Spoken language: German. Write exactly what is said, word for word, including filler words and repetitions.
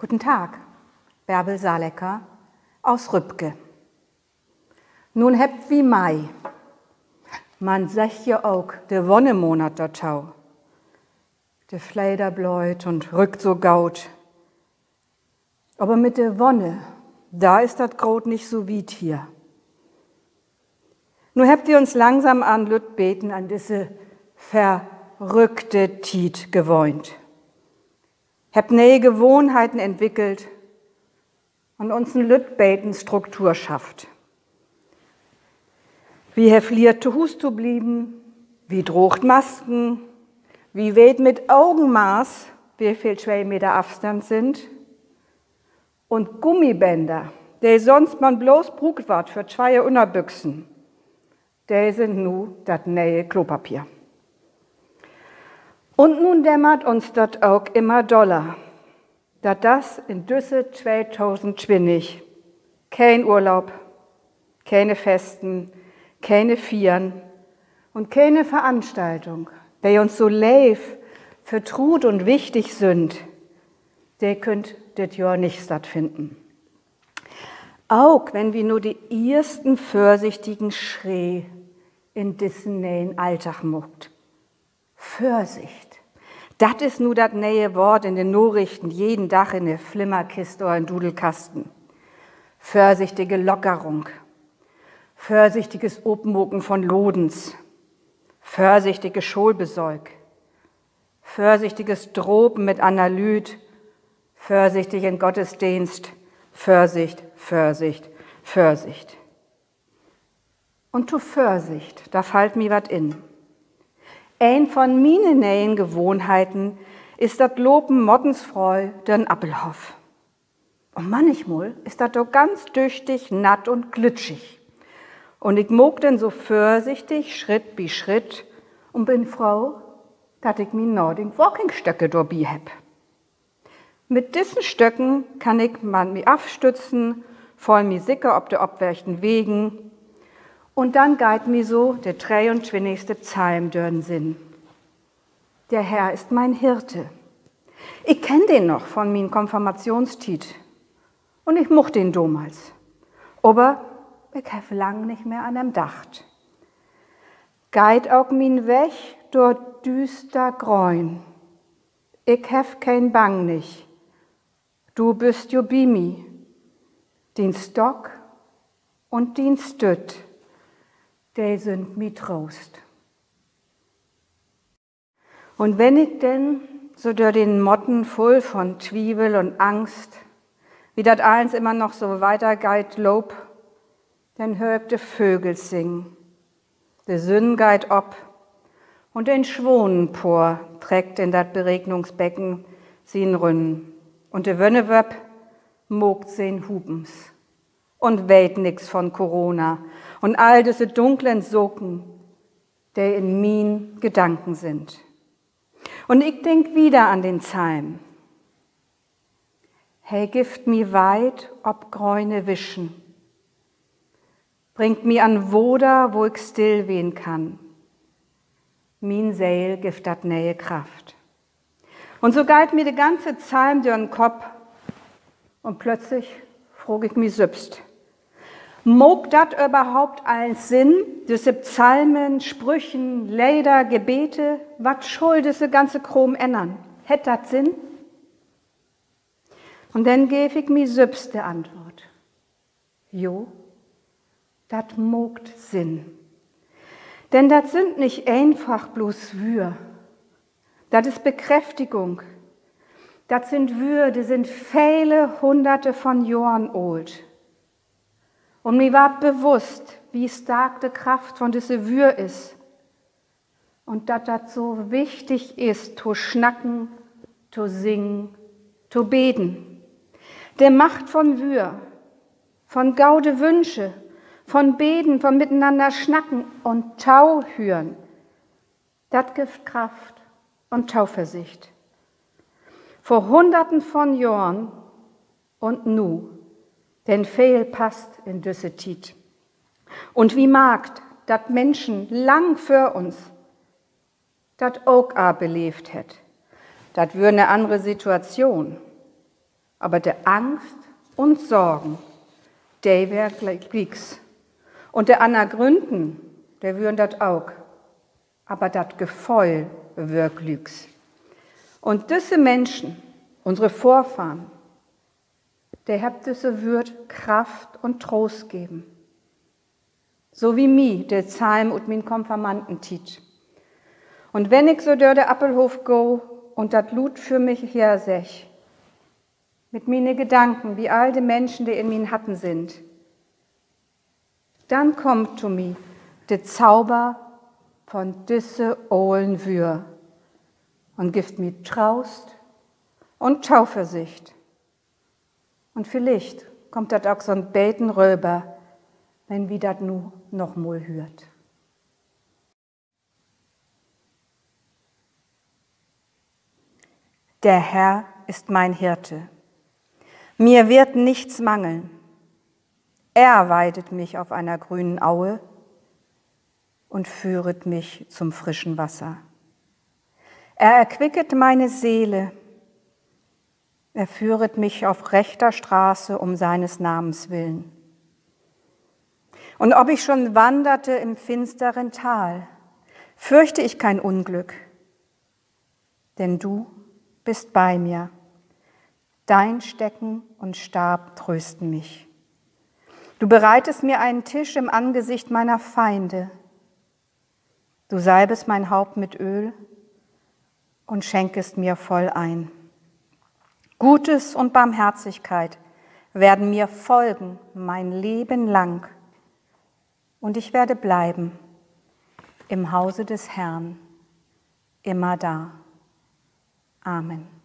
Guten Tag, Bärbel Salecker aus Rübke. Nun hebt wie Mai. Man sagt ja auch, der Wonnemonat der Tau. Der Fleider bläut und rückt so gaut. Aber mit der Wonne, da ist das Grot nicht so weit hier. Nun habt ihr uns langsam an Lüt beten an diese verrückte Tiet gewohnt. Habt neue Gewohnheiten entwickelt und uns ein Lüt-Beten Struktur schafft. Wie herfliert zu Hus zu blieben, wie droht Masken, wie weht mit Augenmaß, wie viel zwei Meter Abstand sind. Und Gummibänder, die sonst man bloß brugt wart für zwei Unterbüchsen, die sind nu das neue Klopapier. Und nun dämmert uns das auch immer doller, dass das in düsse zweitausendzwanzig kein Urlaub, keine Festen, keine Vieren und keine Veranstaltung, die uns so live, vertraut und wichtig sind, die könnt das Jahr nicht stattfinden. Auch wenn wir nur die ersten vorsichtigen Schritte in diesen neuen Alltag muckt. Vorsicht. Das ist nur das neue Wort in den Nachrichten, jeden Tag in der Flimmerkiste oder in Dudelkasten. Vorsichtige Lockerung. Vorsichtiges Obmucken von Lodens. Vorsichtiges Schulbesäug. Vorsichtiges Droben mit Analyt. Vorsichtig in Gottesdienst. Vorsicht, Vorsicht, Vorsicht. Und zu Vorsicht, da fällt mir wat in. Ein von mine neuen Gewohnheiten ist das Lopen Mottensfreu den Appelhof. Und manchmal ist das doch ganz düchtig, natt und glitschig. Und ich mog denn so vorsichtig, Schritt wie Schritt, und bin froh, dass ich mi Nording Walkingstöcke dabei hab. Mit diesen Stöcken kann ich man mi abstützen, voll mi sicker ob der obwärchten Wegen. Und dann geht mir so der dreiundzwanzigste Psalm dörren Sinn. Der Herr ist mein Hirte. Ich kenn den noch von min Konfirmationstiet. Und ich mocht den damals. Aber ich hab lang nicht mehr an dem dacht. Geht auch min Weg dort düster Gräun. Ich hab kein Bang nicht. Du bist jo bi mi. Den Stock und den Stütt. Die sind mi Trost. Und wenn ich denn so durch den Motten voll von Zwiebel und Angst, wie dat eins immer noch so weitergeht, lob, dann hör ich de Vögel singen, de Sünn geht ob und den Schwonenpor trägt in dat Beregnungsbecken sin Rünnen und de Wönnewöpp mogt sen Hubens und weht nix von Corona und all diese dunklen Socken, die in min Gedanken sind. Und ich denk wieder an den Psalm. Hey, gift mi weit ob Gräune wischen, bringt mi an Woder, wo ich still wehen kann. Min Seel gift dat nähe Kraft. Und so galt mir der ganze Psalm durch den Kopf und plötzlich frug ich mi selbst. Mog dat überhaupt allen Sinn, diese Psalmen, Sprüchen, Lieder, Gebete, wat schuld diese ganze Krom ändern? Hätt dat Sinn? Und dann gäf ich mi selbst die Antwort. Jo, dat mogt Sinn. Denn dat sind nicht einfach bloß Wür. Dat ist Bekräftigung. Dat sind Wür, die sind viele hunderte von Jahren alt. Und mir ward bewusst, wie stark die Kraft von dieser Wür ist. Und dass das so wichtig ist, zu schnacken, zu singen, zu beten. Der Macht von Wür, von gaude Wünsche, von Beten, von miteinander schnacken und Tau hören. Das gibt Kraft und Tauversicht. Vor Hunderten von Jahren und nu. Denn viel passt in düsse Tiet. Und wie magt, dat Menschen lang für uns dat auch a belebt hätt. Dat wär ne andere Situation. aber der Angst und Sorgen, der wär Glücks. Und der Anna Gründen, der würden dat auch, aber dat Gefühl wär Glücks. Und diese Menschen, unsere Vorfahren, der habt diese Würd Kraft und Trost geben. So wie mi, der Psalm und min Konfirmandentit. Und wenn ich so durch der Appelhof go und dat Blut für mich her sech, mit mine Gedanken, wie all die Menschen, die in min Hatten sind, dann kommt zu mi der Zauber von düsse ohlen Wür und gibt mir Traust und Tauversicht. Und vielleicht kommt dat auch so ein Beten rüber, wenn wie dat nu noch mal hört. Der Herr ist mein Hirte. Mir wird nichts mangeln. Er weidet mich auf einer grünen Aue und führet mich zum frischen Wasser. Er erquicket meine Seele. Er führet mich auf rechter Straße um seines Namens willen. Und ob ich schon wanderte im finsteren Tal, fürchte ich kein Unglück, denn du bist bei mir. Dein Stecken und Stab trösten mich. Du bereitest mir einen Tisch im Angesicht meiner Feinde. Du salbest mein Haupt mit Öl und schenkest mir voll ein. Gutes und Barmherzigkeit werden mir folgen mein Leben lang, und ich werde bleiben im Hause des Herrn, immer da. Amen.